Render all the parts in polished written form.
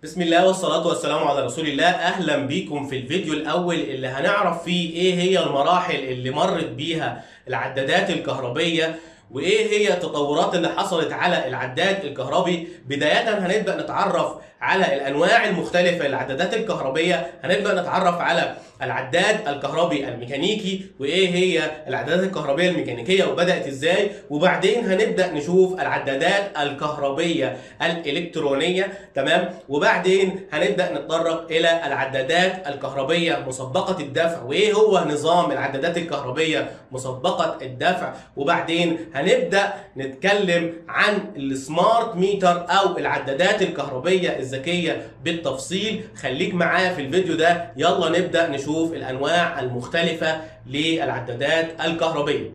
بسم الله والصلاة والسلام على رسول الله. أهلا بيكم في الفيديو الأول اللي هنعرف فيه إيه هي المراحل اللي مرت بيها العدادات الكهربية وإيه هي التطورات اللي حصلت على العداد الكهربي. بداية هنبدأ نتعرف على الأنواع المختلفة للعدادات الكهربية، هنبدأ نتعرف على العداد الكهربي الميكانيكي وإيه هي العدادات الكهربية الميكانيكية وبدأت إزاي، وبعدين هنبدأ نشوف العدادات الكهربية الإلكترونية. تمام، وبعدين هنبدأ نتطرق إلى العدادات الكهربية مسبقة الدفع وإيه هو نظام العدادات الكهربية مسبقة الدفع، وبعدين هنبدأ نتكلم عن السمارت ميتر أو العدادات الكهربية الذكية بالتفصيل. خليك معايا في الفيديو ده، يلا نبدأ نشوف الأنواع المختلفة للعدادات الكهربية.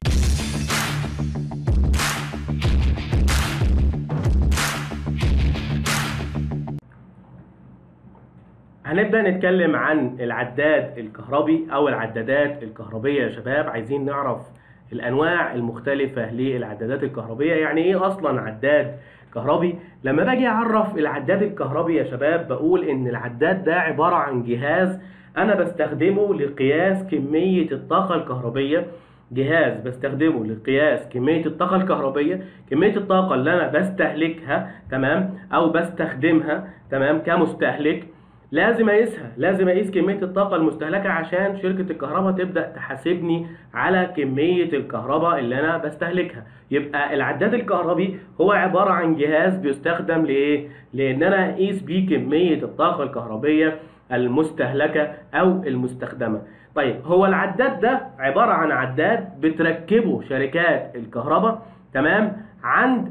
هنبدأ نتكلم عن العداد الكهربي أو العدادات الكهربية يا شباب. عايزين نعرف الأنواع المختلفة للعدادات الكهربية. يعني إيه أصلا عداد كهربي؟ لما باجي أعرف العداد الكهربي يا شباب بقول إن العداد ده عبارة عن جهاز أنا بستخدمه لقياس كمية الطاقة الكهربية. جهاز بستخدمه لقياس كمية الطاقة الكهربية، كمية الطاقة اللي أنا بستهلكها تمام أو بستخدمها تمام كمستهلك. لازم اقيس كميه الطاقه المستهلكه عشان شركه الكهرباء تبدا تحاسبني على كميه الكهرباء اللي انا بستهلكها. يبقى العداد الكهربي هو عباره عن جهاز بيستخدم لايه؟ لان انا اقيس بيه كميه الطاقه الكهربيه المستهلكه او المستخدمه. طيب، هو العداد ده عباره عن عداد بتركبه شركات الكهرباء تمام عند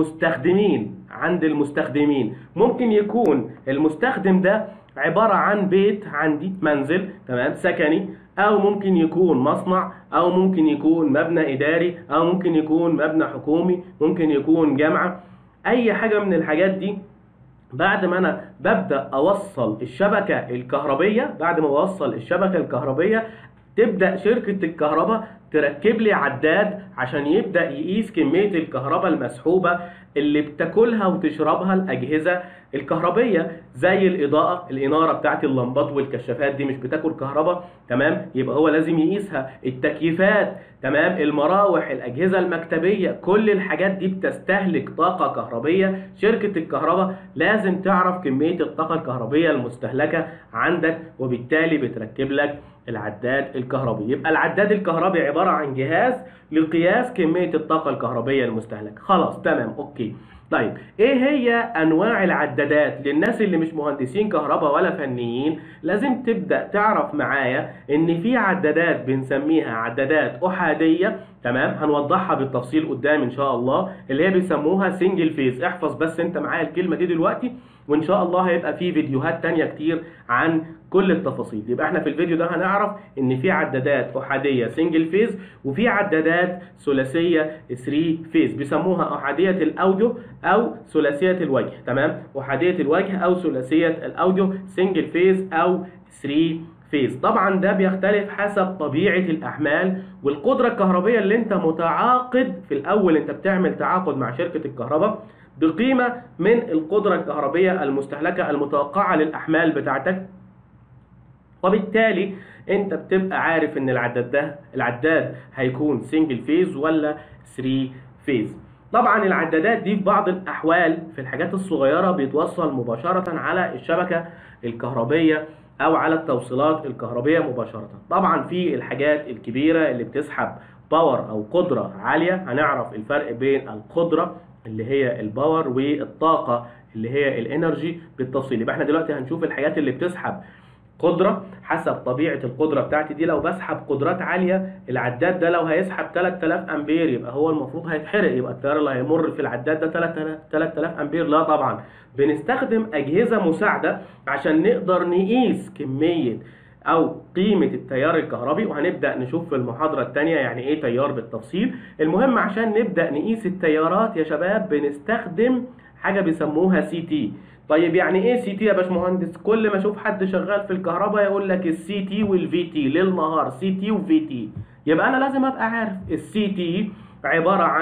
المستخدمين. ممكن يكون المستخدم ده عبارة عن بيت عندي، منزل تمام سكني، أو ممكن يكون مصنع، أو ممكن يكون مبنى إداري، أو ممكن يكون مبنى حكومي، ممكن يكون جامعة. أي حاجة من الحاجات دي بعد ما أنا ببدأ أوصل الشبكة الكهربية تبدأ شركة الكهرباء تركب لي عداد عشان يبدأ يقيس كمية الكهرباء المسحوبة اللي بتاكلها وتشربها الأجهزة الكهربية، زي الإنارة بتاعت اللمبات والكشافات دي مش بتاكل كهرباء تمام، يبقى هو لازم يقيسها. التكييفات تمام، المراوح، الأجهزة المكتبية، كل الحاجات دي بتستهلك طاقة كهربية. شركة الكهرباء لازم تعرف كمية الطاقة الكهربية المستهلكة عندك، وبالتالي بتركب لك العداد الكهربي. يبقى العداد الكهربي عبارة عن جهاز لقياس كمية الطاقة الكهربية المستهلكة. خلاص تمام اوكي. طيب، ايه هي انواع العدادات؟ للناس اللي مش مهندسين كهرباء ولا فنيين لازم تبدأ تعرف معايا ان في عدادات بنسميها عدادات احادية تمام، هنوضحها بالتفصيل قدام ان شاء الله، اللي هي بيسموها سنجل فيز. احفظ بس انت معايا الكلمة دي دلوقتي، وان شاء الله هيبقى في فيديوهات تانية كتير عن كل التفاصيل. يبقى احنا في الفيديو ده هنعرف ان في عدادات احاديه سنجل فيز وفي عدادات ثلاثيه 3 فيز، بيسموها احاديه الاوديو او ثلاثيه الوجه تمام، احاديه الوجه او ثلاثيه الاوديو، سنجل فيز او 3 فيز. طبعا ده بيختلف حسب طبيعه الاحمال والقدره الكهربيه اللي انت متعاقد. في الاول انت بتعمل تعاقد مع شركه الكهرباء بقيمه من القدره الكهربيه المستهلكه المتوقعه للاحمال بتاعتك، وبالتالي انت بتبقى عارف ان العداد هيكون سنجل فيز ولا 3 فيز. طبعا العدادات دي في بعض الاحوال في الحاجات الصغيره بيتوصل مباشره على الشبكه الكهربيه او على التوصيلات الكهربيه مباشره. طبعا في الحاجات الكبيره اللي بتسحب باور او قدره عاليه هنعرف الفرق بين القدره اللي هي الباور والطاقه اللي هي الانرجي بالتفصيل. يبقى احنا دلوقتي هنشوف الحاجات اللي بتسحب قدرة حسب طبيعة القدرة بتاعتي دي. لو بسحب قدرات عالية، العداد ده لو هيسحب 3000 أمبير يبقى هو المفروض هيتحرق، يبقى التيار اللي هيمر في العداد ده 3000 أمبير. لا طبعا، بنستخدم أجهزة مساعدة عشان نقدر نقيس كمية أو قيمة التيار الكهربي، وهنبدأ نشوف في المحاضرة الثانية يعني إيه تيار بالتفصيل. المهم عشان نبدأ نقيس التيارات يا شباب بنستخدم حاجة بيسموها سي تي. طيب يعني ايه سي تي يا باشمهندس؟ كل ما اشوف حد شغال في الكهرباء يقول لك السي تي والفي تي، ليل نهار سي تي وفي تي. يبقى انا لازم ابقى عارف السي تي عباره عن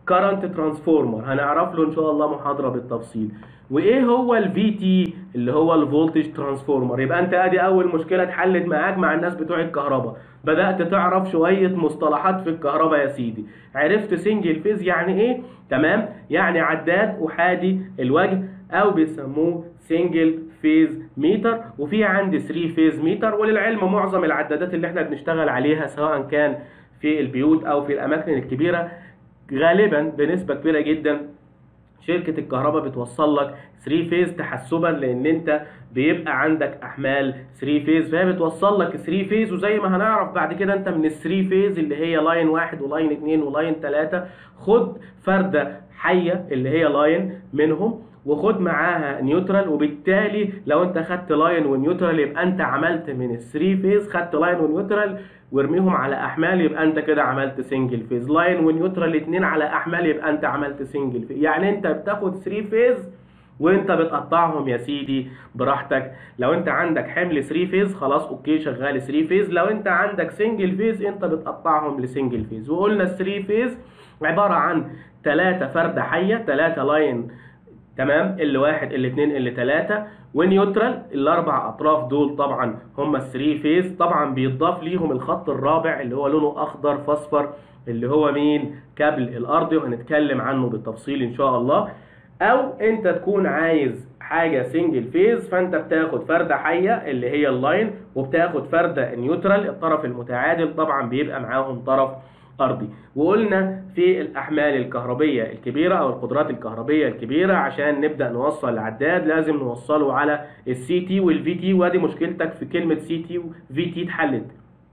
كارنت ترانسفورمر، هنعرف له ان شاء الله محاضره بالتفصيل. وايه هو الفي تي اللي هو الفولتج ترانسفورمر. يبقى انت ادي اول مشكله اتحلت معاك مع الناس بتوع الكهرباء، بدات تعرف شويه مصطلحات في الكهرباء يا سيدي. عرفت سنجل فيز يعني ايه؟ تمام، يعني عداد احادي الوجه او بيسموه سنجل فيز ميتر. وفي عندي 3 فيز ميتر. وللعلم معظم العدادات اللي احنا بنشتغل عليها سواء كان في البيوت او في الاماكن الكبيره غالبا بنسبه كبيره جدا شركة الكهرباء بتوصل لك 3 فيز تحسبا، لان انت بيبقى عندك احمال 3 فيز، فهي بتوصل لك 3 فيز. وزي ما هنعرف بعد كده انت من ال 3 فيز اللي هي لاين 1 ولاين 2 ولاين 3 خد فردة حية اللي هي لاين منهم وخد معاها نيوترال. وبالتالي لو انت خدت لاين ونيوترال يبقى انت عملت من ال 3 فيز خدت لاين ونيوترال وارميهم على احمال، يبقى انت كده عملت سنجل فيز. لاين ونيوترال اتنين على احمال يبقى انت عملت سنجل فيز. يعني انت بتاخد 3 فيز وانت بتقطعهم يا سيدي براحتك. لو انت عندك حمل 3 فيز خلاص اوكي شغال 3 فيز، لو انت عندك سنجل فيز انت بتقطعهم لسنجل فيز. وقلنا ال 3 فيز عباره عن 3 فرده حيه، 3 لاين تمام، اللي واحد اللي اتنين اللي تلاتة، ونيوترال الاربع اطراف دول طبعا هم الثري فيز. طبعا بيضاف ليهم الخط الرابع اللي هو لونه اخضر فاصفر اللي هو مين؟ كابل الارضي، وهنتكلم عنه بالتفصيل ان شاء الله. او انت تكون عايز حاجه سنجل فيز فانت بتاخد فرده حيه اللي هي اللاين وبتاخد فرده نيوترال الطرف المتعادل، طبعا بيبقى معاهم طرف ارضي. وقلنا في الاحمال الكهربيه الكبيره او القدرات الكهربيه الكبيره عشان نبدا نوصل العداد لازم نوصله على السي تي والفي تي. وادي مشكلتك في كلمه سي تي وفي تي اتحلت؟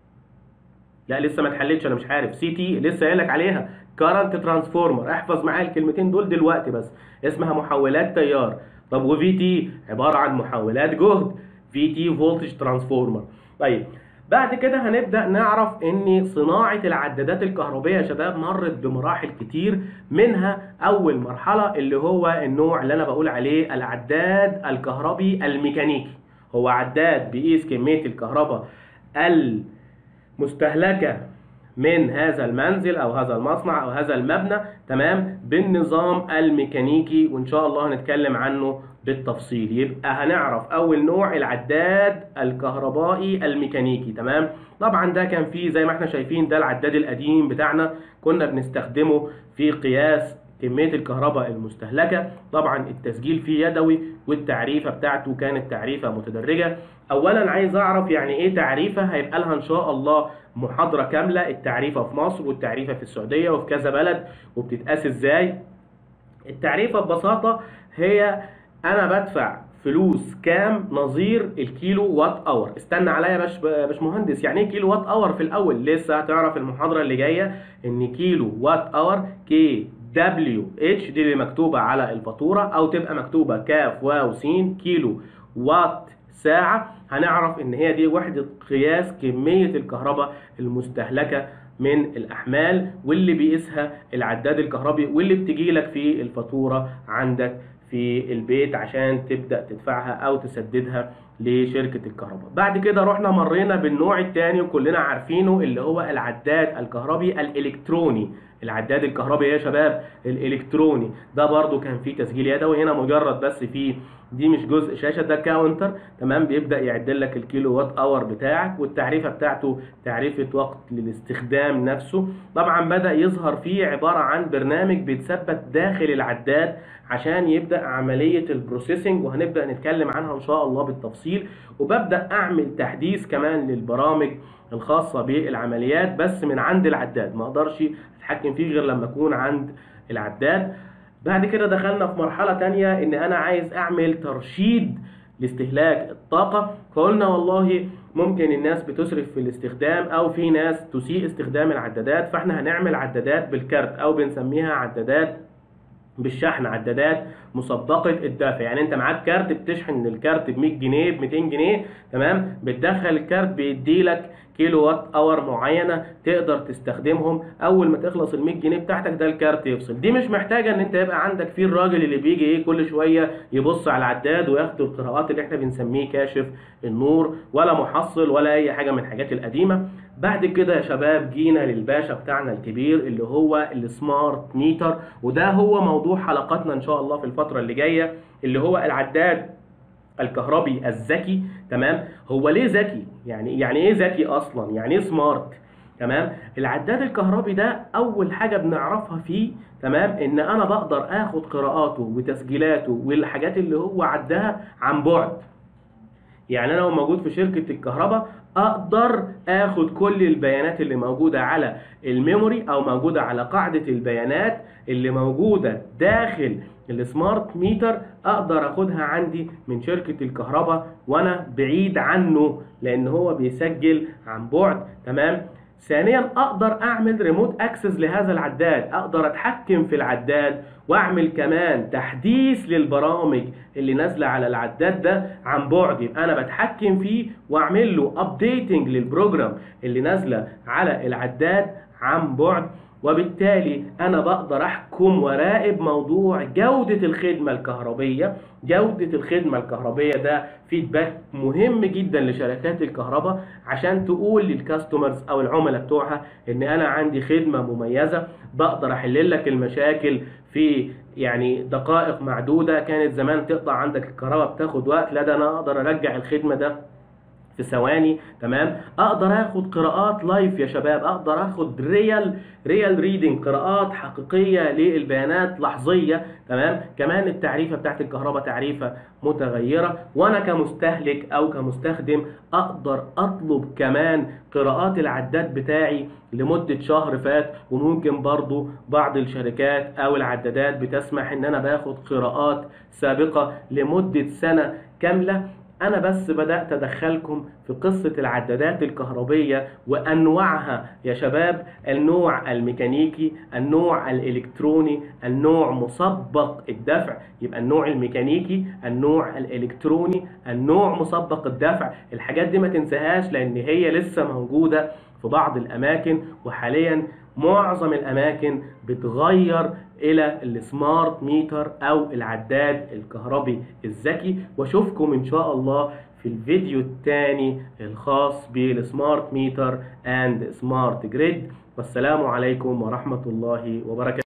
لا لسه ما اتحلتش، انا مش عارف. سي تي لسه قايل لك عليها كارنت ترانسفورمر، احفظ معايا الكلمتين دول دلوقتي بس، اسمها محولات تيار. طب وفي تي عباره عن محولات جهد، في تي فولتج ترانسفورمر. طيب بعد كده هنبدأ نعرف ان صناعة العدادات الكهربية يا شباب مرت بمراحل كتير، منها اول مرحلة اللي هو النوع اللي انا بقول عليه العداد الكهربي الميكانيكي. هو عداد بيقيس كمية الكهرباء المستهلكة من هذا المنزل او هذا المصنع او هذا المبنى تمام بالنظام الميكانيكي، وان شاء الله هنتكلم عنه بالتفصيل. يبقى هنعرف اول نوع العداد الكهربائي الميكانيكي تمام. طبعا ده كان فيه زي ما احنا شايفين ده العداد القديم بتاعنا كنا بنستخدمه في قياس كمية الكهرباء المستهلكة. طبعا التسجيل فيه يدوي والتعريفة بتاعته كانت تعريفة متدرجة. اولا عايز اعرف يعني ايه تعريفة، هيبقى لها ان شاء الله محاضرة كاملة، التعريفة في مصر والتعريفة في السعودية وفي كذا بلد وبتتقاس ازاي. التعريفة ببساطة هي انا بدفع فلوس كام نظير الكيلو وات اور. استنى عليا يا باشمهندس، يعني ايه كيلو وات اور في الاول؟ لسه هتعرف المحاضرة اللي جاية ان كيلو وات اور كي دبليو اتش دي اللي مكتوبة على الفاتورة او تبقى مكتوبة كاف واو س كيلو وات ساعة. هنعرف ان هي دي وحدة قياس كمية الكهرباء المستهلكة من الاحمال واللي بيقيسها العداد الكهربي واللي بتجي لك في الفاتورة عندك في البيت عشان تبدأ تدفعها او تسددها لشركة الكهرباء. بعد كده رحنا مرينا بالنوع الثاني وكلنا عارفينه اللي هو العداد الكهربي الالكتروني. العداد الكهربي يا شباب الالكتروني ده برضو كان فيه تسجيل يدوي، هنا مجرد بس فيه دي مش جزء شاشة، ده كاونتر تمام بيبدأ يعدل لك الكيلو وات اور بتاعك والتعريفة بتاعته تعريفة وقت للاستخدام نفسه. طبعا بدأ يظهر فيه عبارة عن برنامج بيتثبت داخل العداد عشان يبدأ عملية البروسيسنج وهنبدأ نتكلم عنها ان شاء الله بالتفصيل. وببدأ اعمل تحديث كمان للبرامج الخاصة بالعمليات بس من عند العداد، ما اقدرش اتحكم فيه غير لما اكون عند العداد. بعد كده دخلنا في مرحلة تانية ان انا عايز اعمل ترشيد لاستهلاك الطاقة، فقلنا والله ممكن الناس بتسرف في الاستخدام او في ناس تسيء استخدام العدادات، فاحنا هنعمل عدادات بالكارت او بنسميها عدادات بالشحن، عدادات مسبقة الدفع. يعني انت معاك كارت بتشحن الكارت ب 100 جنيه ب 200 جنيه تمام، بتدخل الكارت بيدي لك كيلو وات اور معينه تقدر تستخدمهم. اول ما تخلص ال 100 جنيه بتاعتك ده الكارت يفصل. دي مش محتاجه ان انت يبقى عندك فيه الراجل اللي بيجي ايه كل شويه يبص على العداد وياخد القراءات اللي احنا بنسميه كاشف النور ولا محصل ولا اي حاجه من الحاجات القديمه. بعد كده يا شباب جينا للباشا بتاعنا الكبير اللي هو السمارت ميتر، وده هو موضوع حلقاتنا ان شاء الله في الفترة اللي جاية، اللي هو العداد الكهربي الذكي. تمام؟ هو ليه ذكي؟ يعني ايه ذكي اصلا؟ يعني ايه سمارت؟ تمام؟ العداد الكهربي ده اول حاجة بنعرفها فيه، تمام، ان انا بقدر اخد قراءاته وتسجيلاته والحاجات اللي هو عدها عن بعد. يعني انا لو موجود في شركة الكهرباء اقدر اخد كل البيانات اللي موجودة على الميموري او موجودة على قاعدة البيانات اللي موجودة داخل السمارت ميتر، اقدر اخدها عندي من شركة الكهرباء وانا بعيد عنه، لان هو بيسجل عن بعد. تمام؟ ثانيا اقدر اعمل ريموت اكسس لهذا العداد، اقدر اتحكم في العداد واعمل كمان تحديث للبرامج اللي نازله على العداد ده عن بعد. يبقى انا بتحكم فيه واعمل له ابديتنج للبروجرام اللي نازله على العداد عن بعد، وبالتالي انا بقدر احكم وراقب موضوع جودة الخدمة الكهربية. جودة الخدمة الكهربية ده فيدباك مهم جدا لشركات الكهرباء عشان تقول للكاستمرز او العملاء بتوعها ان انا عندي خدمة مميزة، بقدر احل لك المشاكل في يعني دقائق معدودة. كانت زمان تقطع عندك الكهرباء بتاخد وقت، لا ده انا اقدر ارجع الخدمة ده في ثواني. تمام؟ اقدر اخد قراءات لايف يا شباب، اقدر اخد ريال ريدنج، قراءات حقيقيه للبيانات لحظيه. تمام؟ كمان التعريفه بتاعت الكهرباء تعريفه متغيره، وانا كمستهلك او كمستخدم اقدر اطلب كمان قراءات العداد بتاعي لمده شهر فات. وممكن برضو بعض الشركات او العدادات بتسمح ان انا باخد قراءات سابقه لمده سنه كامله. أنا بس بدأت أدخلكم في قصة العدادات الكهربية وأنواعها يا شباب: النوع الميكانيكي، النوع الإلكتروني، النوع مسبق الدفع. يبقى النوع الميكانيكي، النوع الإلكتروني، النوع مسبق الدفع. الحاجات دي ما تنساهاش لأن هي لسه موجودة في بعض الأماكن، وحاليا معظم الأماكن بتغير إلى السمارت ميتر أو العداد الكهربي الذكي. واشوفكم إن شاء الله في الفيديو الثاني الخاص بالسمارت ميتر اند سمارت جريد. والسلام عليكم ورحمة الله وبركاته.